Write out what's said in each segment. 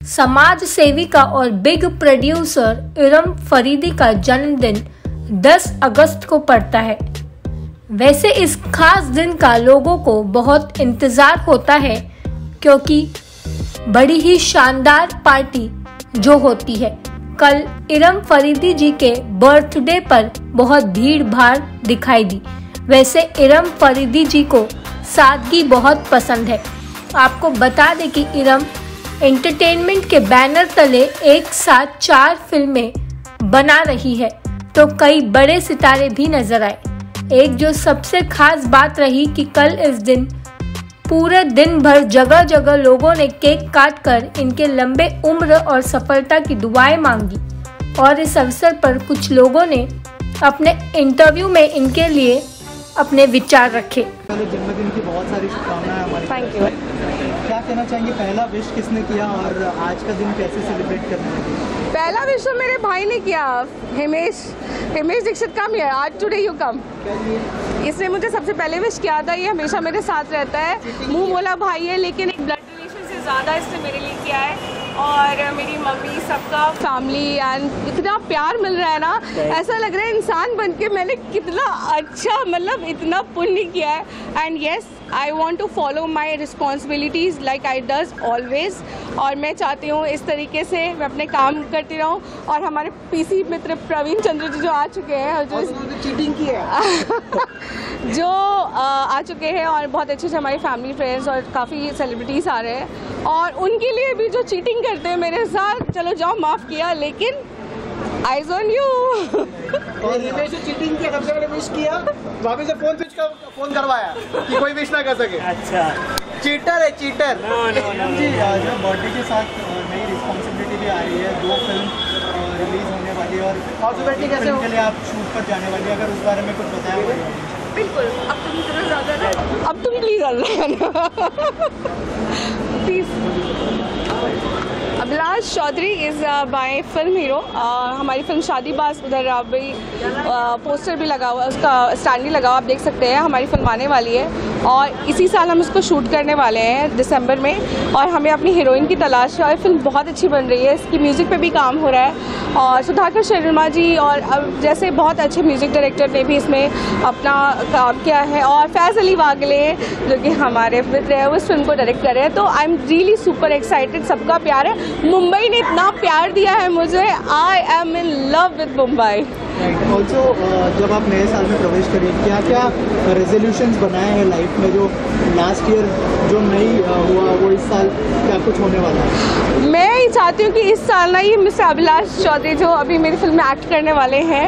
समाज सेविका और बिग प्रोड्यूसर इरम फरीदी का जन्मदिन 10 अगस्त को पड़ता है। वैसे इस खास दिन का लोगों को बहुत इंतज़ार होता है क्योंकि बड़ी ही शानदार पार्टी जो होती है। कल इरम फरीदी जी के बर्थडे पर बहुत भीड़ भाड़ दिखाई दी। वैसे इरम फरीदी जी को सादगी बहुत पसंद है। आपको बता दें कि इरम एंटरटेनमेंट के बैनर तले एक साथ 4 फिल्में बना रही है, तो कई बड़े सितारे भी नजर आए। एक जो सबसे खास बात रही कि कल इस दिन पूरे दिन भर जगह जगह लोगों ने केक काटकर इनके लंबे उम्र और सफलता की दुआएं मांगी और इस अवसर पर कुछ लोगों ने अपने इंटरव्यू में इनके लिए अपने विचार रखे। जन्मदिन की बहुत सारी शुभकामनाएं हमारे। Thank you. क्या कहना चाहेंगे, पहला विश किसने किया और आज का दिन कैसे सेलिब्रेट करने लगे? पहला विश तो मेरे भाई ने किया, हिमेश दीक्षित कम है आज, टुडे यू कम। इसने मुझे सबसे पहले विश किया था। ये हमेशा मेरे साथ रहता है, मुंह बोला भाई है, लेकिन एक ब्लड रिलेशन से ज़्यादा इसने मेरे लिए किया है। और मेरी मम्मी, सबका फैमिली एंड इतना प्यार मिल रहा है ना, ऐसा लग रहा है इंसान बन के मैंने कितना अच्छा, मतलब इतना पुण्य किया है। And yes, I want to follow my responsibilities like I does always. और मैं चाहती हूँ इस तरीके से मैं अपने काम करती रहूँ। और हमारे पीसी मित्र प्रवीण चंद्र जी जो आ चुके हैं और जो चीटिंग की है जो आ चुके हैं, और बहुत अच्छे से हमारी फैमिली फ्रेंड्स और काफ़ी सेलिब्रिटीज़ आ रहे हैं, और उनके लिए भी जो चीटिंग करते हैं मेरे साथ, चलो जाओ माफ़ किया, लेकिन आइज ऑन यू। और हिमेश जो चीटिंग किया, सबसे पहले विश किया, भाभी से फोन करवाया कि कोई विश ना कर सके। अच्छा, चीटर है, चीटर। जी, जो बर्थडे के साथ नई रिस्पॉन्सिबिलिटी भी आ रही है, 2 फिल्म रिलीज होने वाली है और पॉसिबिलिटी कैसे के लिए आप शूट पर जाने वाली है, अगर उस बारे में कुछ बताया? बिल्कुल, अब तुम इतना ज़्यादा ना, अब तुम please please. Abhilash Chaudhary is my film hero. हमारी फिल्म शादीबाज, उधर अभी पोस्टर भी लगा हुआ, उसका स्टैंड भी लगा हुआ, आप देख सकते हैं। हमारी फिल्म आने वाली है और इसी साल हम इसको शूट करने वाले हैं दिसंबर में, और हमें अपनी हीरोइन की तलाश है। और फिल्म बहुत अच्छी बन रही है, इसकी म्यूज़िक पे भी काम हो रहा है और सुधाकर शर्मा जी और जैसे बहुत अच्छे म्यूज़िक डायरेक्टर ने भी इसमें अपना काम किया है, और फैज़ अली वागले जो कि हमारे मित्र हैं वो इस फिल्म को डायरेक्ट कर रहे हैं। तो I am really super excited. सबका प्यार है, मुंबई ने इतना प्यार दिया है मुझे, I am in love with Mumbai. Also जब आप नए साल में प्रवेश करिए, क्या क्या रेजोल्यूशंस बनाए हैं लाइफ में, जो लास्ट ईयर जो नहीं हुआ वो इस साल क्या कुछ होने वाला है? मैं ये चाहती हूँ कि इस साल ना ये मिस्टर अभिलाष चौधरी जो अभी मेरी फिल्म में एक्ट करने वाले हैं,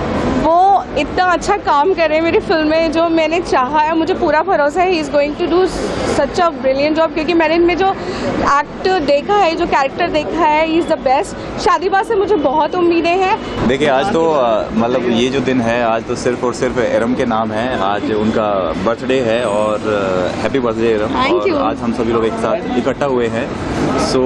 वो इतना अच्छा काम कर रहे हैं मेरी फिल्म में, जो मैंने चाहा है। मुझे पूरा भरोसा है he is going to do such a brilliant job, क्योंकि मैंने इनमें जो एक्ट देखा है, जो कैरेक्टर देखा है, he is the best. Shaadibaaz से मुझे बहुत उम्मीदें हैं। देखिए, आज तो मतलब ये जो दिन है, आज तो सिर्फ और सिर्फ इरम के नाम है। आज उनका बर्थडे है और हैप्पी बर्थडे इरम। और आज हम सभी लोग एक साथ इकट्ठा हुए हैं। सो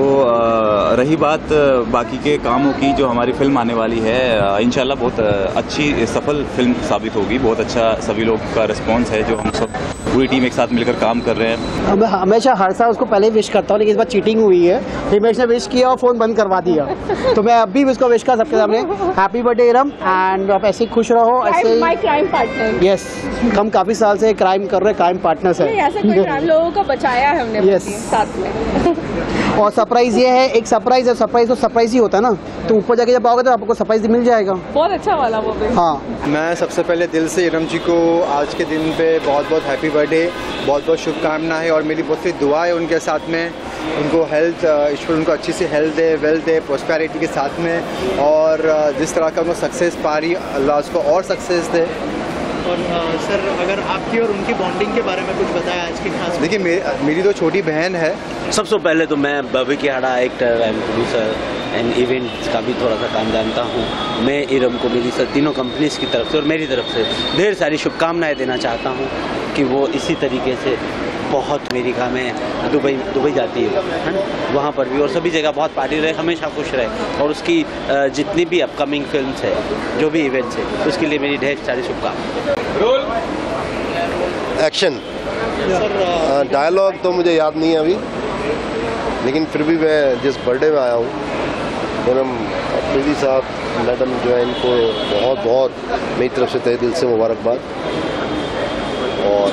रही बात बाकी के कामों की, जो हमारी फिल्म आने वाली है, इंशाल्लाह बहुत अच्छी सफल फिल्म साबित होगी। बहुत अच्छा सभी लोग का रिस्पांस है, जो हम सब पूरी टीम एक साथ मिलकर काम कर रहे हैं। मैं हमेशा हर साल उसको पहले विश करता हूँ, लेकिन इस बार चीटिंग हुई है। हिमेश ने विश किया और फ़ोन बंद करवा दिया, तो मैं अब भी उसको विश कर सबके सामने हैप्पी बर्थडे इरम, एंड आप ऐसे ही खुश रहो। ऐसे ही क्राइम पार्टनर। यस, हम काफ़ी साल से क्राइम कर रहे हैं, क्राइम पार्टनर्स है। ऐसा कोई क्राइम, लोगों को बचाया है हमने साथ में। और सरप्राइज ये है, एक सरप्राइज है, सरप्राइज तो सरप्राइज ही होता है ना, तो ऊपर जाके जब आओगे तो आपको सरप्राइज मिल जाएगा। बहुत अच्छा वाला वो भी। हाँ, मैं सबसे पहले दिल से इरम जी को आज के दिन पे बहुत बहुत हैप्पी बर्थडे, बहुत बहुत शुभकामनाएं है, और मेरी बहुत सी दुआ है उनके साथ में। उनको हेल्थ, ईश्वर उनको अच्छी सी हेल्थ दे, वेल्थ दे, प्रॉस्पेरिटी के साथ में, और जिस तरह का उनको सक्सेस पा रही, अल्लाह उसको और सक्सेस दे। और सर, अगर आपकी और उनकी बॉन्डिंग के बारे में कुछ बताया आज की खास? देखिए, मेरी तो छोटी बहन है। सबसे पहले तो मैं Babi Kihada, actor and producer and events का भी थोड़ा सा काम जानता हूँ। मैं इरम को मेरी तीनों कंपनीज की तरफ से और मेरी तरफ से ढेर सारी शुभकामनाएं देना चाहता हूँ कि वो इसी तरीके से बहुत, अमेरिका में दुबई जाती है ना, वहाँ पर भी और सभी जगह बहुत पार्टी रहे, हमेशा खुश रहे, और उसकी जितनी भी अपकमिंग फिल्म्स है, जो भी इवेंट्स है, उसके लिए मेरी ढेर सारी शुभकामनाएं। एक्शन। डायलॉग तो मुझे याद नहीं है अभी। लेकिन फिर भी मैं जिस बर्थडे में आया हूँ, इरम अफरीदी साहब मैडम जो है, इनको बहुत बहुत मेरी तरफ से तहे दिल से मुबारकबाद। और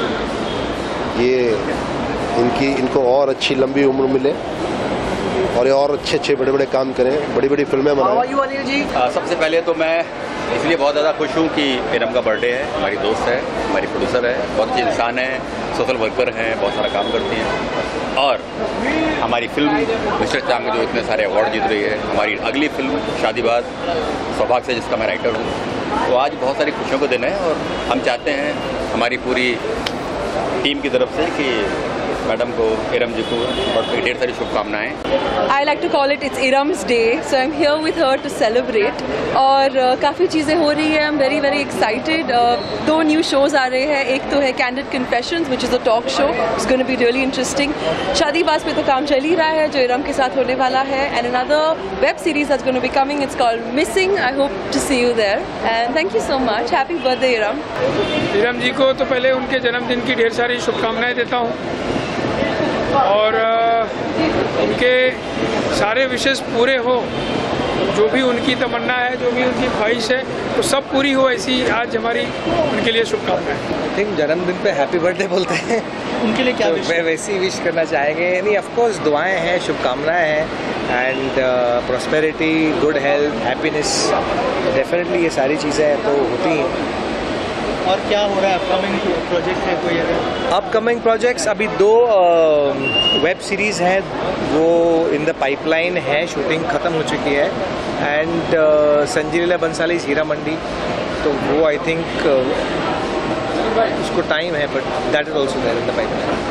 ये इनको और अच्छी लंबी उम्र मिले और ये और अच्छे बड़े बड़े काम करें, बड़ी बड़ी फिल्में बनाएं। सबसे पहले तो मैं इसलिए बहुत ज़्यादा खुश हूँ कि इरम का बर्थडे है, हमारी दोस्त है, हमारी प्रोड्यूसर है, बहुत अच्छे इंसान है, सोशल वर्कर हैं, बहुत सारा काम करती हैं। और हमारी फिल्म मिस्टर चांग जो इतने सारे अवार्ड जीत रही है, हमारी अगली फिल्म शादीबाद सौभाग्य से जिसका मैं राइटर हूँ, तो आज बहुत सारी खुशियों का दिन है। और हम चाहते हैं हमारी पूरी टीम की तरफ से कि मैडम को, इरम जी को ढेर सारी शुभकामनाएं। I like to call it it's Iram's day, so I'm here with her to celebrate. और काफ़ी चीज़ें हो रही हैं, I'm very very excited. 2 new shows आ रहे हैं, एक तो है Candid Confessions which is a talk show, it's going to be really interesting. शादीबाज पे तो काम चल ही रहा है जो इरम के साथ होने वाला है, and another web series that's going to be coming, it's called Missing. I hope to see you there and thank you so much. Happy birthday Iram. Iram जी को तो पहले उनके जन्मदिन की ढेर सारी शुभकामनाएं देता हूँ और उनके सारे विशेष पूरे हो, जो भी उनकी तमन्ना है, जो भी उनकी ख्वाहिश है, तो सब पूरी हो, ऐसी आज हमारी उनके लिए शुभकामनाएं। आई थिंक जन्मदिन पे हैप्पी बर्थडे बोलते हैं, उनके लिए क्या तो मैं वैसे ही विश करना चाहेंगे। नहीं, ऑफ कोर्स दुआएं हैं, शुभकामनाएं हैं and prosperity, good health, happiness, definitely ये सारी चीज़ें तो होती हैं। और क्या हो रहा है, अपकमिंग प्रोजेक्ट है कोई? अपकमिंग प्रोजेक्ट्स अभी 2 वेब सीरीज़ हैं, वो इन द पाइपलाइन है, शूटिंग ख़त्म हो चुकी है। एंड संजय लीला बंसाली हीरा मंडी, तो वो आई थिंक उसको टाइम है, but that is also there in the pipeline.